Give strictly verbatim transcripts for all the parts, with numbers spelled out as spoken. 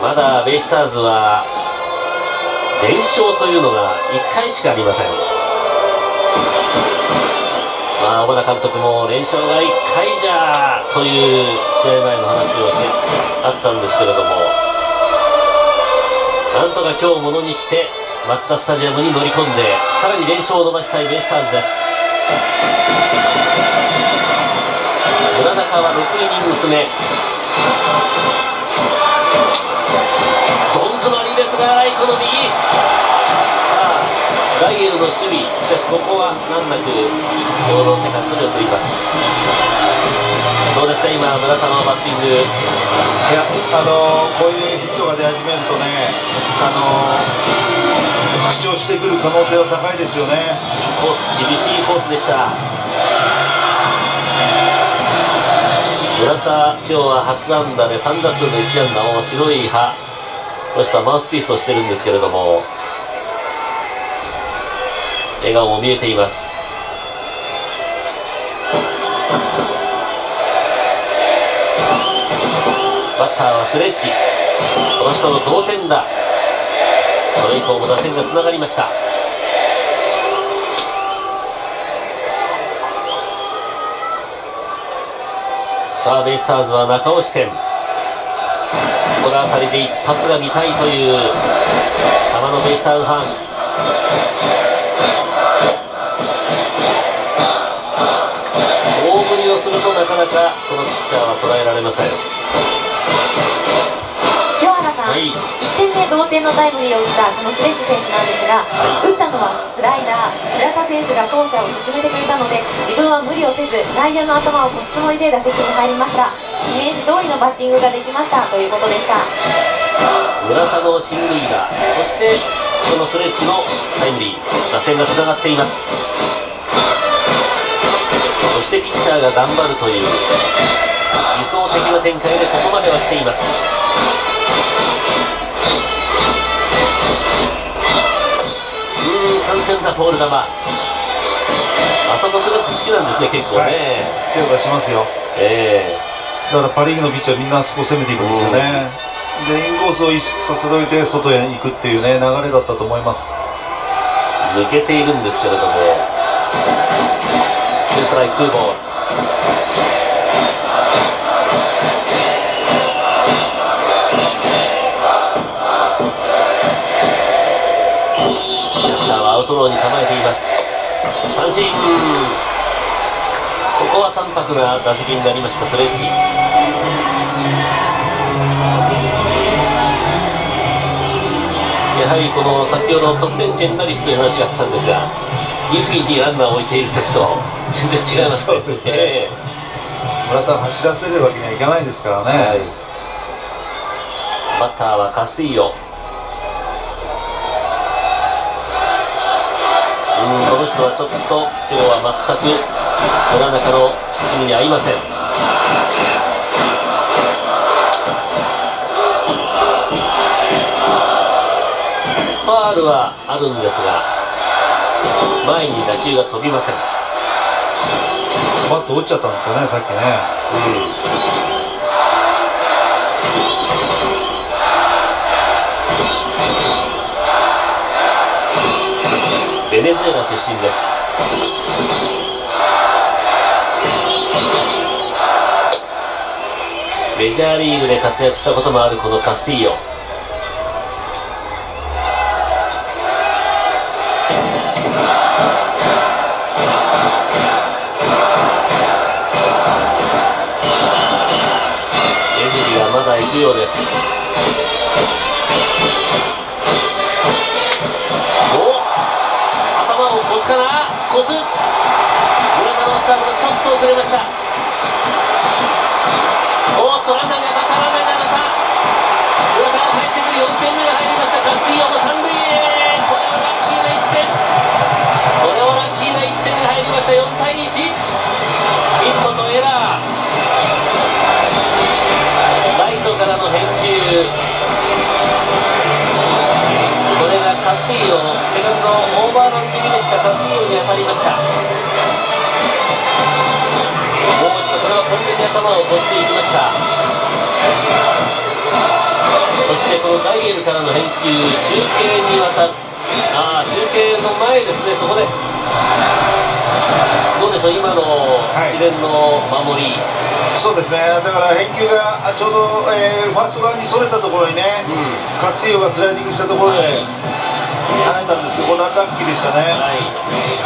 まだベイスターズは連勝というのがいっかいしかありません。まあ、小原監督も連勝がいっかいじゃという試合前の話をしてあったんですけれども、なんとか今日ものにしてマツダスタジアムに乗り込んでさらに連勝を伸ばしたいベイスターズです。村中はろくイニングス目、どん詰まりですがライトの右、さあガイエルの守備、しかしここは難なくボールをセカンドに送ります。どうですか今村田のバッティング。 いや、あのー、こういうヒットが出始めるとね、あのー、復調してくる可能性は高いですよね。 コース、厳しいコースでした。村田今日は初安打でさん打数のいち安打を白い歯、この人はマウスピースをしてるんですけれども、笑顔も見えています。バッターはスレッジ、この人の同点打、それ以降も打線がつながりました。さあベイスターズは中押し点、この辺りで一発が見たいという球のベイスターズファン。大振りをするとなかなかこのピッチャーは捉えられません。 清原さん、はい、いってんめ同点のタイムリーを打ったこのスレッジ選手なんですが、はい、打ったのはスライダー、村田選手が走者を進めてくれたので自分は無理をせず内野の頭を越すつもりで打席に入りました。イメージ通りのバッティングができましたということでした。 村田の進塁打、そしてこのスレッジのタイムリー、打線がつながっています。そしてピッチャーが頑張るという理想的な展開でここまでは来ています。うーん、完全なボール球、あそこスレッジ好きなんですね結構ね、はい、 手を出しますよ。 えー、だからパ・リーグのピッチャーみんなあそこを攻めていくんですよね。でインコースを意識させておいて外へ行くっていうね流れだったと思います。 抜けているんですけれども、ツーストライクツーボール。キャッチャーはアウトローに構えています。三振、ここは淡白な打席になりましたスレッジ。やはりこの先ほど得点圏打率という話があったんですが、優秀にランナーを置いている時と全然違いますね。そうですね、えー、村田を走らせるわけにはいかないですからね、はい、 バッターはカスティーヨ。うん、この人はちょっと今日は全く村中のピッチングに合いません。ファウルはあるんですが前に打球が飛びません。 バット折っちゃったんですかねさっきね。 うん、ベネズエラ出身です。メジャーリーグで活躍したこともあるこのカスティーヨ。まだ行くようです。お、頭を越すかな、越す。村田のスタートがちょっと遅れました。おっとランナーが当たった、ランナーが当たった。村田が帰ってくる。よんてんめが入りました。カスティーヨも三塁へ。これはラッキーないってん、これはラッキーないってんが入りました。よんたいいち、ヒットとエラー、ライトからの返球、これがカスティーヨ、セカンドオーバーラン気味でしたカスティーヨに当たりました。もう一度これは完全に頭を越していきました。 そしてこのダイエルからの返球、中継に渡る、あ中継の前ですね、そこでどうでしょう、今の一連の守り、はい、 そうですね、だから返球がちょうど、えー、ファースト側にそれたところにね、うん、カスティーヨがスライディングしたところで、はい、跳ねたんですけど、これはラッキーでしたね。はい、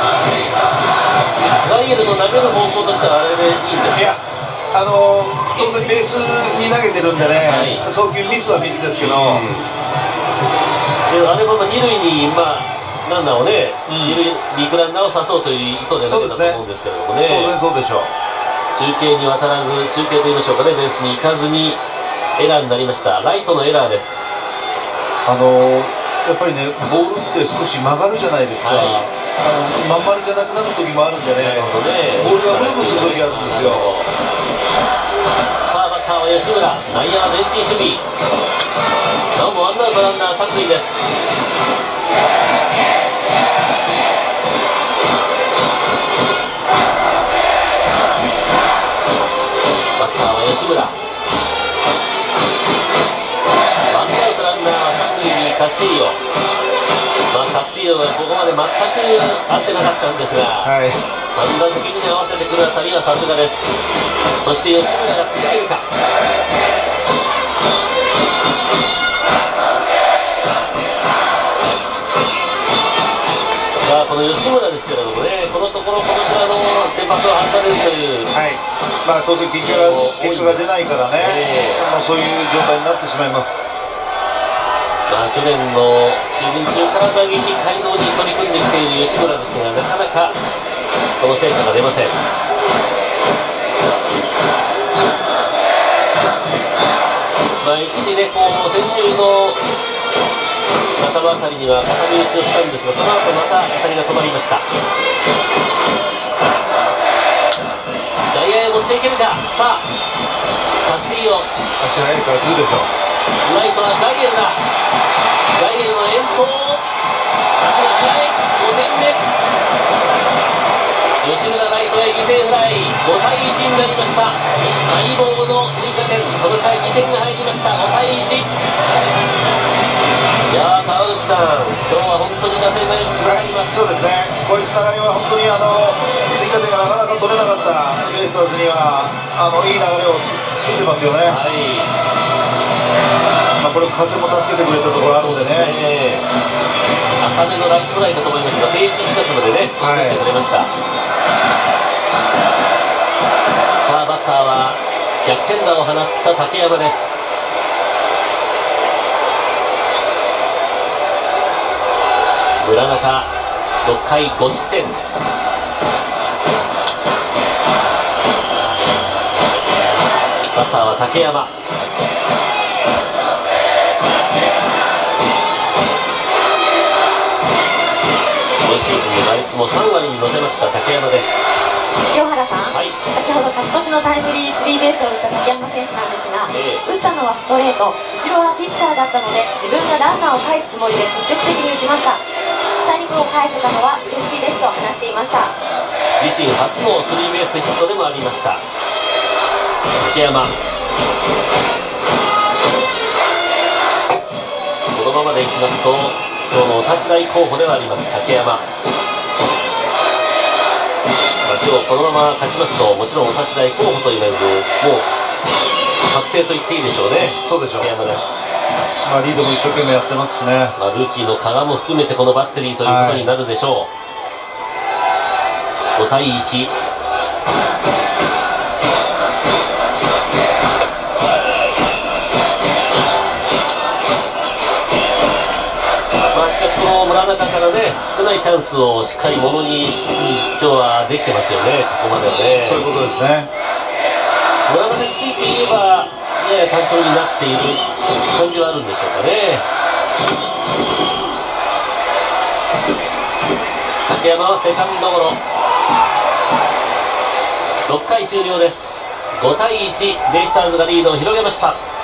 ダイエルの投げる方向としてはあれでいいんですか？いや、 あの当然ベースに投げてるんでね、はい、送球ミスはミスですけど、うん、 であれも二塁に、まあ、ランナーをね、うん、二塁ビッグランナーを刺そうという意図で投げたと思うんですけれどもね、 当然そうでしょう。 中継に渡らず、中継といいましょうかね、ベースに行かずにエラーになりました。ライトのエラーです。 あのやっぱりね、ボールって少し曲がるじゃないですか、はい、あのまん丸じゃなくなる時もあるんでね、ねボールがムーブする時あるんですよ。 さあバッターは吉村、内野は前進守備、なおもワンアウトランナー三塁です。バッターは吉村、ワンアウトランナーは三塁にカスティーヨ、まあ、カスティーヨはここまで全く合ってなかったんですが、はい、さん打席目に合わせてくるあたりはさすがです。そして吉村が続けるか。さあこの吉村ですけれどもね、このところ今年はあの先発を外されるという、 はい、まあ、当然結果が結果が出ないからね、えー、もうそういう状態になってしまいます。 まあ、去年のシーズン中から打撃改造に取り組んできている吉村ですが、なかなかその成果が出ません。まあ、一時ね、こう先週の半ばあたりには片目打ちをしたんですが、その後また当たりが止まりました。外野へ持っていけるか。さあカスティーヨ、 足速いから来るでしょう。 ライトはガイエルだ。ガイエルの遠投、足が速い。ごてんめ、吉村ライトへ犠牲フライ。ごたいいちになりました。待望の追加点、この回にてんが入りました。ごたいいち。いやー、川口さん、今日は本当に打線がよくつながります。 そうですね、こういうつながりは本当にあの追加点がなかなか取れなかったベイスターズにはあのいい流れを作ってますよね。はい、まあ、これ風も助けてくれたところあるんでね。 浅めのライトフライだと思いますが、定位置近くまでね、持ってくれました。さあバッターは逆転打を放った竹山です。村中ろっかいご失点。バッターは竹山。今シーズンの打率もさんわりに乗せました竹山です。 清原さん、はい、先ほど勝ち越しのタイムリースリーベースを打った竹山選手なんですが、えー、打ったのはストレート、後ろはピッチャーだったので自分がランナーを返すつもりで積極的に打ちました。タイムを返せたのは嬉しいですと話していました。 自身初のスリーベースヒットでもありました竹山。このままでいきますと今日のお立ち台候補ではあります竹山。まあ、今日このまま勝ちますともちろんお立ち台候補と言わずもう確定と言っていいでしょうね。 そうでしょう。 竹山です。 まあ、リードも一生懸命やってますしね、 まあ、ルーキーの加賀も含めてこのバッテリーということになるでしょう。はい、ごたいいち。まあしかしこの村中からね少ないチャンスをしっかりものに、うん、今日はできてますよね、ここまではね。 そういうことですね。 村中について言えばやや単調になっている感じはあるんでしょうかね。竹山はセカンドゴロ。ろっかい終了です。ごたいいち、ベイスターズがリードを広げました。